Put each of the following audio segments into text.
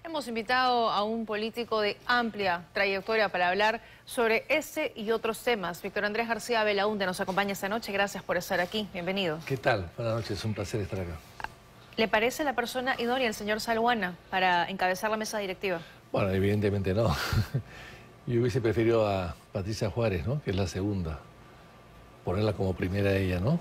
Hemos invitado a un político de amplia trayectoria para hablar sobre ese y otros temas. Víctor Andrés García Belaúnde nos acompaña esta noche. Gracias por estar aquí. Bienvenido. ¿Qué tal? Buenas noches, es un placer estar acá. ¿Le parece la persona idónea el señor Salguana para encabezar la mesa directiva? Bueno, evidentemente no. Yo hubiese preferido a Patricia Juárez, ¿no? Que es la segunda. Ponerla como primera ella, ¿no?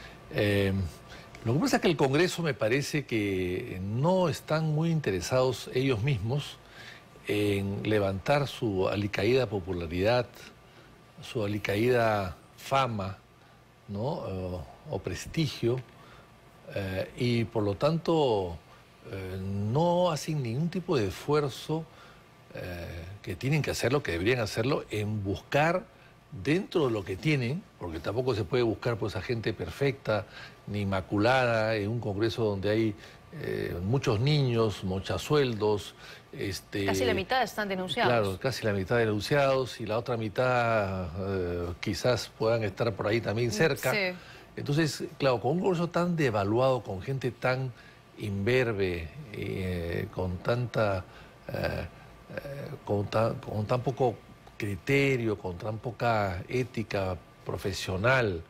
Lo que pasa es que el Congreso me parece que no están muy interesados ellos mismos en levantar su alicaída popularidad, su alicaída fama, ¿no? O prestigio, y por lo tanto no hacen ningún tipo de esfuerzo que tienen que hacerlo, que deberían hacerlo, en buscar dentro de lo que tienen, porque tampoco se puede buscar pues a gente perfecta ni inmaculada en un Congreso donde hay muchos niños, mochasueldos. Casi la mitad están denunciados. Claro, casi la mitad denunciados y la otra mitad quizás puedan estar por ahí también cerca. Sí. Entonces, claro, con un Congreso tan devaluado, con gente tan imberbe, con tanta... con tan poco criterio, con tan poca ética profesional,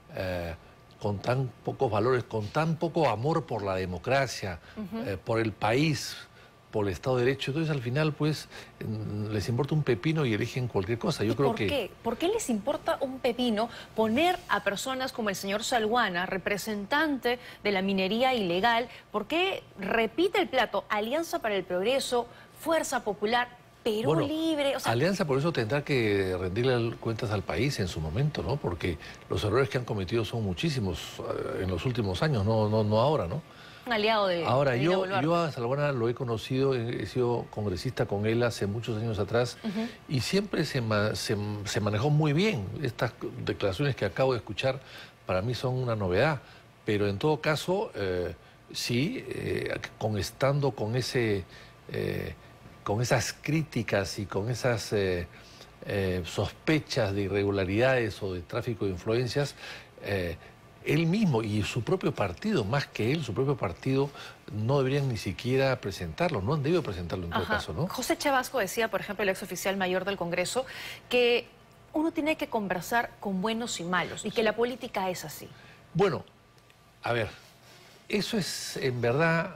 con tan pocos valores, con tan poco amor por la democracia, por el país, por el Estado de Derecho. Entonces, al final, pues, les importa un pepino y eligen cualquier cosa. Yo creo que... ¿Por qué les importa un pepino poner a personas como el señor Salguana, representante de la minería ilegal? ¿Por qué repite el plato Alianza para el Progreso, Fuerza Popular, Perú Libre? O sea, Alianza por eso tendrá que rendirle cuentas al país en su momento, ¿no? Porque los errores que han cometido son muchísimos en los últimos años, no ahora, ¿no? Un aliado de... Ahora, de yo a Salguana lo he conocido, he sido congresista con él hace muchos años atrás, y siempre se manejó muy bien. Estas declaraciones que acabo de escuchar para mí son una novedad, pero en todo caso, sí, estando con ese... con esas críticas y con esas sospechas de irregularidades o de tráfico de influencias, él mismo y su propio partido, más que él, su propio partido, no deberían ni siquiera presentarlo, no han debido presentarlo en todo caso, ¿no? José Chavasco decía, por ejemplo, el ex oficial mayor del Congreso, que uno tiene que conversar con buenos y malos y que la política es así. Bueno, a ver, eso es en verdad...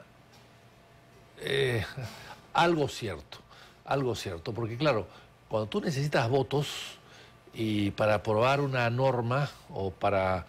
algo cierto, porque claro, cuando tú necesitas votos y para aprobar una norma o para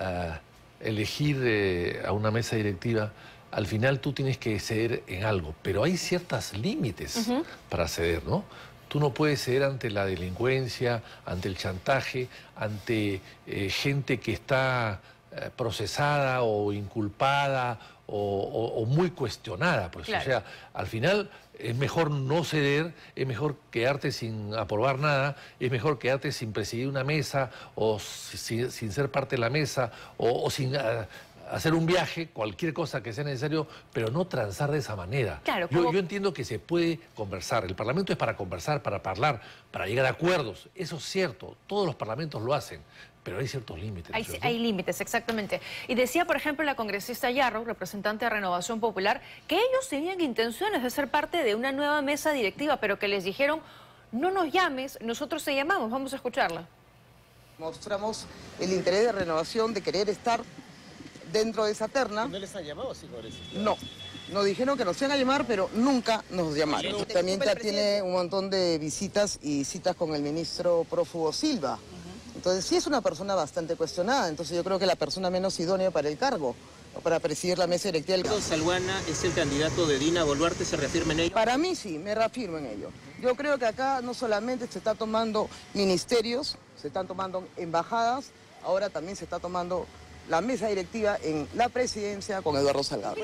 elegir a una mesa directiva, al final tú tienes que ceder en algo, pero hay ciertos límites para ceder, ¿no? Tú no puedes ceder ante la delincuencia, ante el chantaje, ante gente que está procesada o inculpada o muy cuestionada, pues. Claro. O sea, al final es mejor no ceder, es mejor quedarte sin aprobar nada, es mejor quedarte sin presidir una mesa o sin ser parte de la mesa o sin hacer un viaje, cualquier cosa que sea necesario, pero no transar de esa manera. Claro, yo entiendo que se puede conversar. El Parlamento es para conversar, para hablar, para llegar a acuerdos. Eso es cierto, todos los parlamentos lo hacen, pero hay ciertos límites. Hay límites, exactamente. Y decía, por ejemplo, la congresista Yarrow, representante de Renovación Popular, que ellos tenían intenciones de ser parte de una nueva mesa directiva, pero que les dijeron, no nos llames, nosotros te llamamos. Vamos a escucharla. Mostramos el interés de Renovación de querer estar dentro de esa terna. ¿No les han llamado, sí, congresistas? No. Nos dijeron que nos iban a llamar, pero nunca nos llamaron. También ya tiene un montón de visitas y citas con el ministro prófugo Silva. Entonces sí es una persona bastante cuestionada. Entonces yo creo que la persona menos idónea para el cargo, o para presidir la mesa directiva. ¿Salguana es el candidato de Dina Boluarte? ¿Se reafirma en ello? Para mí sí, me reafirmo en ello. Yo creo que acá no solamente se está tomando ministerios, se están tomando embajadas, ahora también se está tomando la mesa directiva en la presidencia con Eduardo Salgado.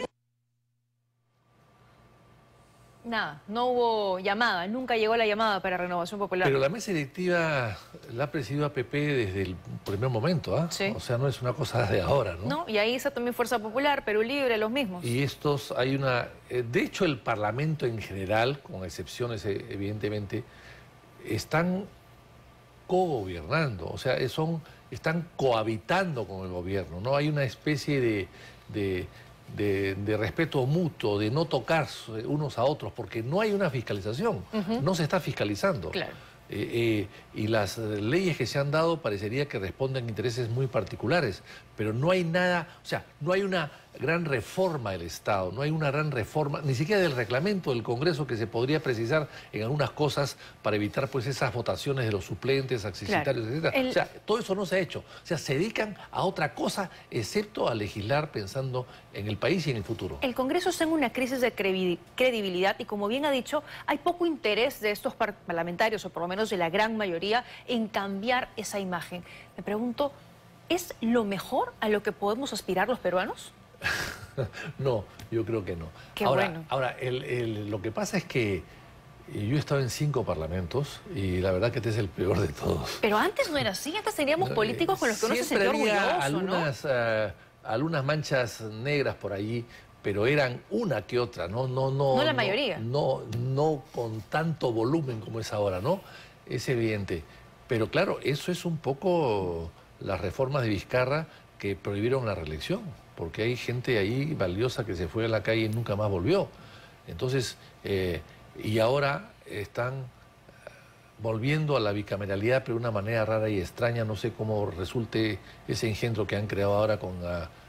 Nada, no hubo llamada, nunca llegó la llamada para Renovación Popular. Pero la mesa directiva la ha presidido APP desde el primer momento, ¿ah? Sí. O sea, no es una cosa de ahora, ¿no? No, y ahí está también Fuerza Popular, Perú Libre, los mismos. Y estos, hay una... de hecho, el Parlamento en general, con excepciones evidentemente, están cogobernando, o sea, están cohabitando con el gobierno, ¿no? Hay una especie de de respeto mutuo, de no tocarse unos a otros, porque no hay una fiscalización, no se está fiscalizando. Claro. Y las leyes que se han dado parecería que responden a intereses muy particulares, pero no hay nada, o sea, no hay una gran reforma del Estado, no hay una gran reforma, ni siquiera del reglamento del Congreso, que se podría precisar en algunas cosas para evitar pues esas votaciones de los suplentes, accesitarios, Claro. etc. O sea, todo eso no se ha hecho. O sea, se dedican a otra cosa, excepto a legislar pensando en el país y en el futuro. El Congreso está en una crisis de credibilidad y, como bien ha dicho, hay poco interés de estos parlamentarios, o por lo menos de la gran mayoría, en cambiar esa imagen. Me pregunto, ¿es lo mejor a lo que podemos aspirar los peruanos? No, yo creo que no. Qué ahora, bueno. Ahora, lo que pasa es que yo he estado en 5 parlamentos y la verdad que este es el peor de todos. Pero antes no era así, antes teníamos políticos con los que uno se sentía Siempre había orgulloso, ¿no? algunas manchas negras por allí, pero eran una que otra, no la mayoría. No con tanto volumen como es ahora, ¿no? Es evidente. Pero claro, eso es un poco las reformas de Vizcarra que prohibieron la reelección, porque hay gente ahí valiosa que se fue a la calle y nunca más volvió. Entonces, y ahora están volviendo a la bicameralidad, pero de una manera rara y extraña. No sé cómo resulte ese engendro que han creado ahora con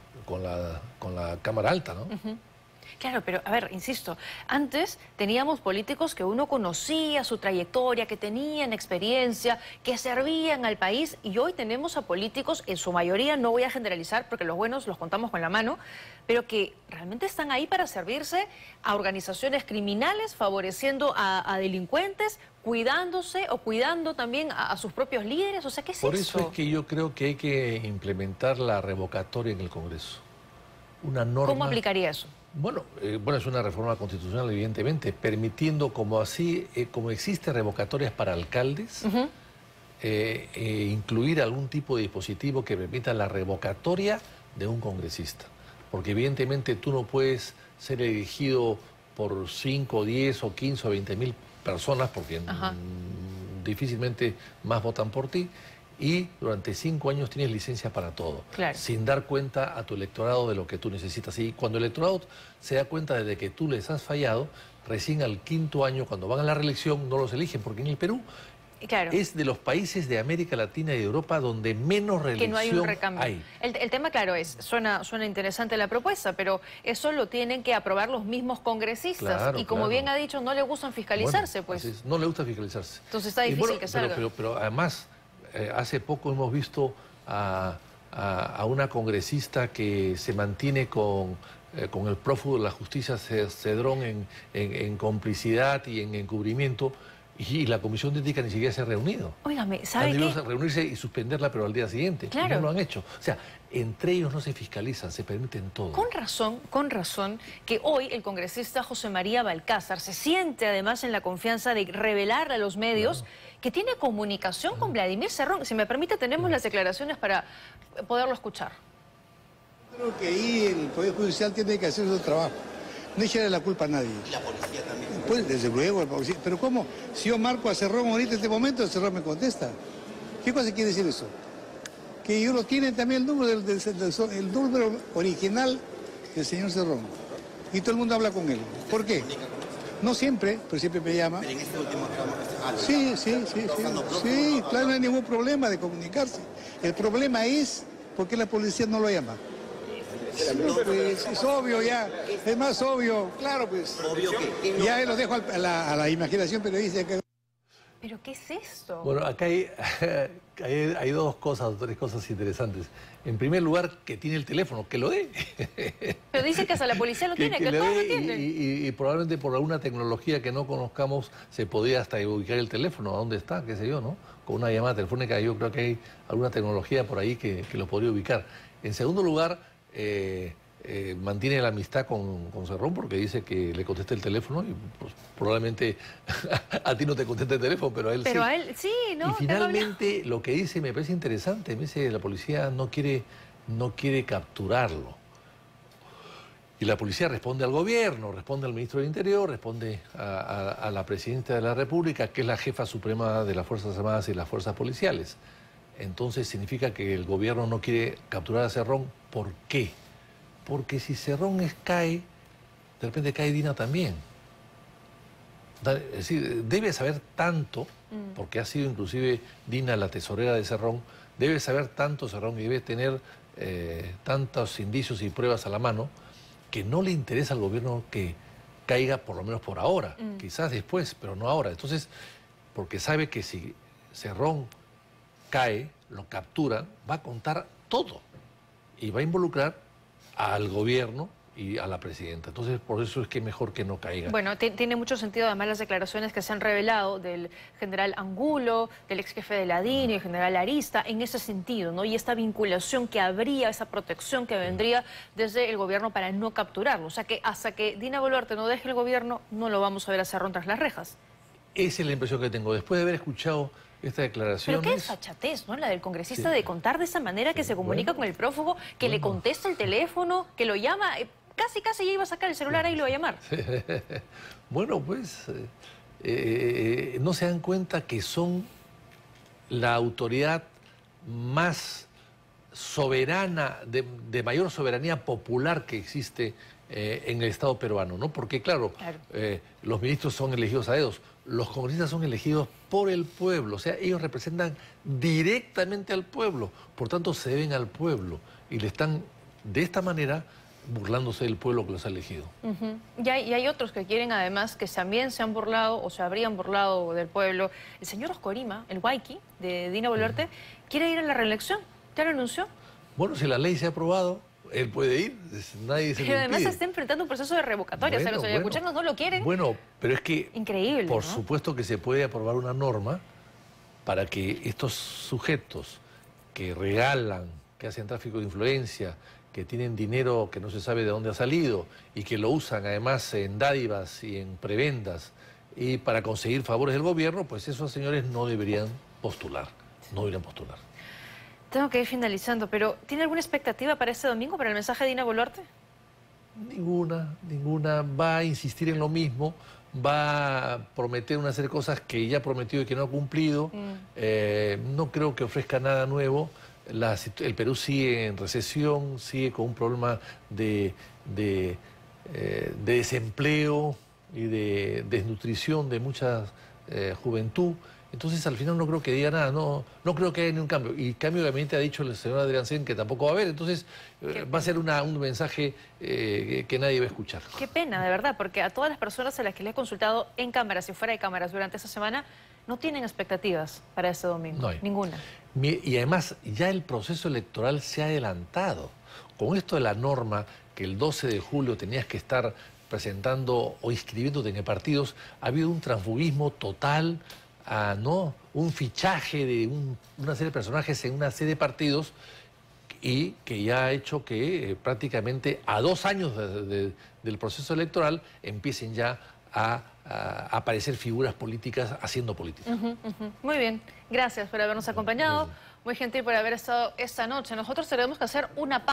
la Cámara Alta, ¿no? Claro, pero a ver, insisto, antes teníamos políticos que uno conocía su trayectoria, que tenían experiencia, que servían al país, y hoy tenemos a políticos, en su mayoría, no voy a generalizar porque los buenos los contamos con la mano, pero que realmente están ahí para servirse a organizaciones criminales, favoreciendo a delincuentes, cuidándose o cuidando también a sus propios líderes. O sea, ¿qué es Por eso? eso es que yo creo que hay que implementar la revocatoria en el Congreso. Una norma... ¿Cómo aplicaría eso? Bueno, es una reforma constitucional, evidentemente, permitiendo, como existe revocatorias para alcaldes, incluir algún tipo de dispositivo que permita la revocatoria de un congresista. Porque evidentemente tú no puedes ser elegido por 5, 10 o 15 o 20 mil personas, porque difícilmente más votan por ti, y durante 5 años tienes licencia para todo, claro, sin dar cuenta a tu electorado de lo que tú necesitas. Y cuando el electorado se da cuenta de que tú les has fallado, recién al 5.º año, cuando van a la reelección, no los eligen, porque en el Perú claro, es de los países de América Latina y de Europa donde menos reelección que no hay un recambio. hay. El tema, claro, suena interesante la propuesta, pero eso lo tienen que aprobar los mismos congresistas. Claro, y como claro. bien ha dicho, no le gustan fiscalizarse, Bueno, pues. no le gusta fiscalizarse. Entonces está difícil que salga. Pero además, hace poco hemos visto a una congresista que se mantiene con el prófugo de la justicia, Cedrón, en complicidad y en encubrimiento, y la Comisión de Ética ni siquiera se ha reunido. Óigame, ¿sabe Han qué? debido reunirse y suspenderla, pero al día siguiente. Claro. Y no lo han hecho. O sea, entre ellos no se fiscalizan, se permiten todo. Con razón, que hoy el congresista José María Balcázar se siente además en la confianza de revelarle a los medios que tiene comunicación con Vladimir Cerrón. Si me permite, tenemos las declaraciones para poderlo escuchar. Creo que ahí el Poder Judicial tiene que hacer su trabajo. No echarle la culpa a nadie. Y la policía también. Pues desde luego, el policía. Pero ¿cómo? Si yo marco a Cerrón ahorita en este momento, Cerrón me contesta. ¿Qué cosa quiere decir eso? Que ellos lo tienen también el número, el número original del señor Cerrón. Y todo el mundo habla con él. ¿Por qué? No siempre, pero siempre me llama. Pero en este último tramo... Sí, claro, no hay ningún problema de comunicarse. El problema es por qué la policía no lo llama. Pues es obvio ya, es más obvio, claro pues. Obvio que... Ya lo dejo a la imaginación periodística. ¿Pero qué es esto? Bueno, acá hay 2 cosas, o 3 cosas interesantes. En primer lugar, que tiene el teléfono, que lo dé. Pero dice que hasta la policía lo tiene, que le todos dé, lo tienen. y probablemente por alguna tecnología que no conozcamos se podría hasta ubicar el teléfono, a dónde está, qué sé yo, ¿no? Con una llamada telefónica yo creo que hay alguna tecnología por ahí que lo podría ubicar. En segundo lugar, mantiene la amistad con Cerrón porque dice que le contesta el teléfono y pues, probablemente a ti no te contesta el teléfono, pero a él sí. Pero a él sí, ¿no? Y finalmente lo que dice me parece interesante, me dice la policía no quiere capturarlo. Y la policía responde al gobierno, responde al ministro del Interior, responde a la presidenta de la República, que es la jefa suprema de las Fuerzas Armadas y las Fuerzas Policiales. Entonces significa que el gobierno no quiere capturar a Cerrón. ¿Por qué? Porque si Cerrón cae, de repente cae Dina también. Es decir, debe saber tanto, porque ha sido inclusive Dina la tesorera de Cerrón, debe saber tanto Cerrón y debe tener tantos indicios y pruebas a la mano, que no le interesa al gobierno que caiga, por lo menos por ahora, quizás después, pero no ahora. Entonces, porque sabe que si Cerrón cae, lo capturan, va a contar todo y va a involucrar al gobierno y a la presidenta. Entonces, por eso es que mejor que no caiga. Bueno, tiene mucho sentido además las declaraciones que se han revelado del general Angulo, del ex jefe de la DIN y el general Arista, en ese sentido, ¿no? Y esta vinculación que habría, esa protección que vendría desde el gobierno para no capturarlo. O sea que hasta que Dina Boluarte no deje el gobierno, no lo vamos a ver a Cerrón tras las rejas. Esa es la impresión que tengo. Después de haber escuchado esta declaración. Pero qué desfachatez, ¿no? La del congresista de contar de esa manera que se comunica con el prófugo, que le contesta el teléfono, que lo llama. Casi ya iba a sacar el celular ahí y lo va a llamar. Bueno, pues no se dan cuenta que son la autoridad más soberana, de mayor soberanía popular que existe en el Estado peruano, ¿no? Porque, claro. Los ministros son elegidos a dedos, los congresistas son elegidos por el pueblo, o sea, ellos representan directamente al pueblo, por tanto se deben al pueblo y le están, de esta manera, burlándose del pueblo que los ha elegido. Y hay otros que quieren además, que también se han burlado o se habrían burlado del pueblo. El señor Oscorima, el Huayqui, de Dina Boluarte, quiere ir a la reelección. ¿Ya lo anunció? Bueno, si la ley se ha aprobado, él puede ir, nadie se lo impide. Pero además se está enfrentando a un proceso de revocatoria. O sea, los ayacuchanos no lo quieren. Bueno, pero es que... Increíble, por ¿no? supuesto que se puede aprobar una norma para que estos sujetos que regalan, que hacen tráfico de influencia, que tienen dinero que no se sabe de dónde ha salido y que lo usan además en dádivas y en prebendas y para conseguir favores del gobierno, pues esos señores no deberían postular, no deberían postular. Tengo que ir finalizando, pero ¿tiene alguna expectativa para este domingo, para el mensaje de Dina Boluarte? Ninguna. Va a insistir en lo mismo, va a prometer una serie de cosas que ya ha prometido y que no ha cumplido. No creo que ofrezca nada nuevo. El Perú sigue en recesión, sigue con un problema de desempleo y de desnutrición de mucha juventud. Entonces, al final no creo que diga nada, no creo que haya ningún cambio. Y cambio, obviamente, ha dicho el señor Adrián Sen que tampoco va a haber. Entonces, va a ser un mensaje que nadie va a escuchar. Qué pena, de verdad, porque a todas las personas a las que le he consultado en cámaras y fuera de cámaras durante esta semana, no tienen expectativas para este domingo. No hay. Ninguna. Y además, ya el proceso electoral se ha adelantado. Con esto de la norma que el 12 de julio tenías que estar presentando o inscribiéndote en partidos, ha habido un transfugismo total, un fichaje de una serie de personajes en una serie de partidos y que ya ha hecho que prácticamente a 2 años del proceso electoral empiecen ya a aparecer figuras políticas haciendo política. Muy bien, gracias por habernos acompañado. Muy gentil por haber estado esta noche. Nosotros tenemos que hacer una pausa.